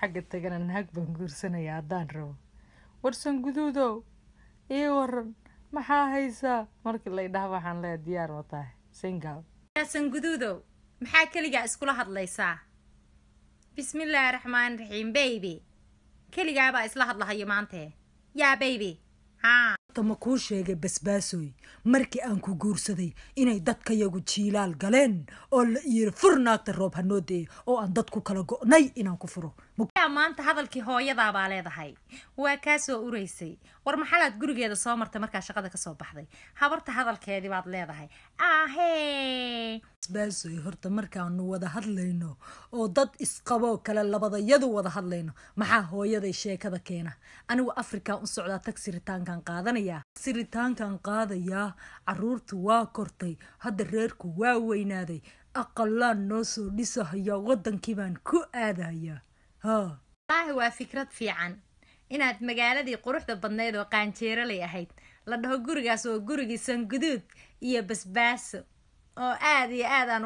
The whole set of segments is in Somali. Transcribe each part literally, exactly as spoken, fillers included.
حق التجنا نهاك بنقول سنة يا عدان رو ورسن جدودو إيه ورن محا هيسا مرك الله يدهوا عن لا ديار وطاه سنجاب سن جدودو محا كلجا اسكولا هادليسا بسم الله الرحمن الرحيم بيبي كلجا با اسلا هادلها يمانته يا بيبي ها tama kuu sheegay basbaasoy markii aan ku guursaday inay dadkayagu jiilaal galeen oo la yiri furnaagta roob hanoodee oo aan dadku kala go'nay inaan ku furo maanta hadalkii hooyada baa leedahay waa ka soo ureysay war maxalaad gurigeeda soo martay markaa shaqada ka soo baxday habarta hadalkeedii baad leedahay ahee basbaasoy horta markaanu wada hadlayno oo dad isqabo kala labadayadu wada hadlayno maxaa hooyaday sheekada keena anigu afrika u socdaa taxi ritaankan qaadanaya siritaankan qaadaya caruurtu waa kortay hadda reerku waa weynaaday aqallaan noo soo dhisahaya wadankii baan ku aadaya ha والله waa fikrad fiican inaad magaaladii quruxda badneed oo qaanjeeralay ahayd la dhaho gurigaas oo gurigiisan guduud iyo basbaaso oo aad iyo aad aan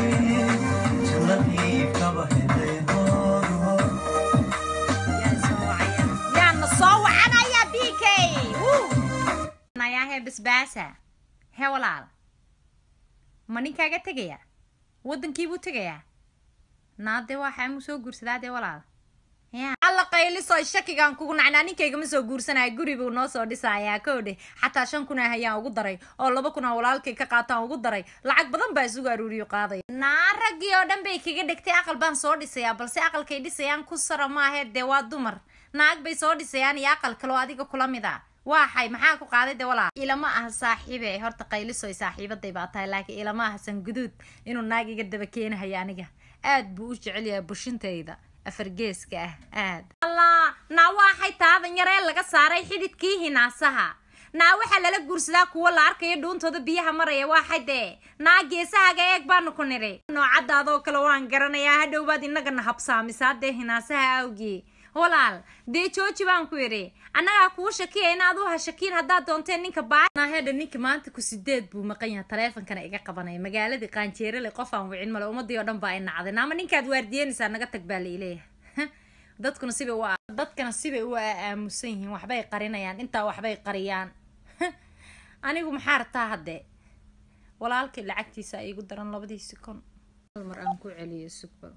yaana soo wacanaya b k nayahe basbaasa he walaal ma ninkaaga tegaya wadankii buu tegayaa naade waxaa mu soo guursadaa dee walaal alla qayliso shakigan kugu nacnaa ninkayga ma soo guursanaya guri buu noo soo dhisayaa koodhe xataa shan kun ah ayaan ugu daray oo laba kun ah walaalkay ka qaataan ugu daray lacag badan baa isugu aruuriyo qaaday naa raggii oo dhan bay kaga dhigtay aqal baan soo dhisayaa balse aqalkay dhisayaan ku sara maahe dee waa dumar naag bay soo dhisayaan iyo aqal kaloo adiga kula mid ah waxay maxaa ku qaaday dee walaal ilama ah saaxiibe horta qayliso saaxiibaday baa tahay laakiin ilama ah san guduud inuu naag iga daba keenayo aniga aad buu u jecel yahay bushintayda afargeeska ah aad allah naa waxay taadan yaree laga saaray xididkii hinaasaha naa waxa lala guursadaa kuwa la arkayo dhuuntooda biyaha maraya waxay dee naa geesahaaga eeg baanu ku niri noocadaadoo kale waan garanayaa hadhow baad inagana habsaamisaa dee hinaasaha awgii walaal dee jooji baan ku yidhi annagaa kuu shakiya inaad u hashakiin haddaad doonteen ninka baa naahedha ninka maanta ku sideed buu maqan yahay taleefonkana iga qabanaya magaaladii qaanjeerale qof aan wicin male ummadii oo dhan baa i nacday naama ninkaad waardiyeynaysaa naga tag baa laileeyahay dadkuna sibay u dadkana sibay u aamusan yihiin waxbay qarinayaan intaa waxbay qariyaan anigu maxaa rabtaa haddee walaalkii lacagtiisa iigu daran labadii sikon hal mar aan ku celiyo sugba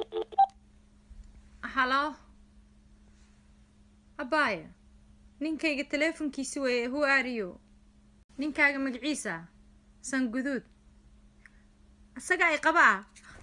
halo abaya ninkayga taleefonkiisi weeye who are you ninkaaga magaciisa san guduud isaga ay qabaa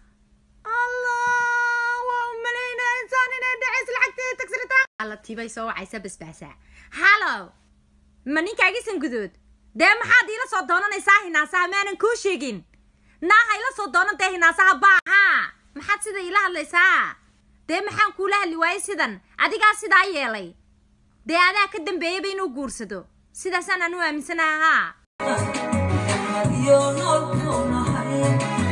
allah waa u malaynaa insaan inay dhacays lacagteeda tagsiritaan alla tiibay soo wacaysa basbaasa halo ma ninkaagii san guduud dee maxaad iila soo doonanaysaa hinaasaha maanan kuu sheegin naaha ila soo doonantee hinaasaha baaha maxaad sida iila hadlaysaa dee maxaan kuula hadli waayey sidan adigaa sidaa yeelay dee adaa ka dambeeyaba inuu guursado sidaasaan anu aaminsanaha haa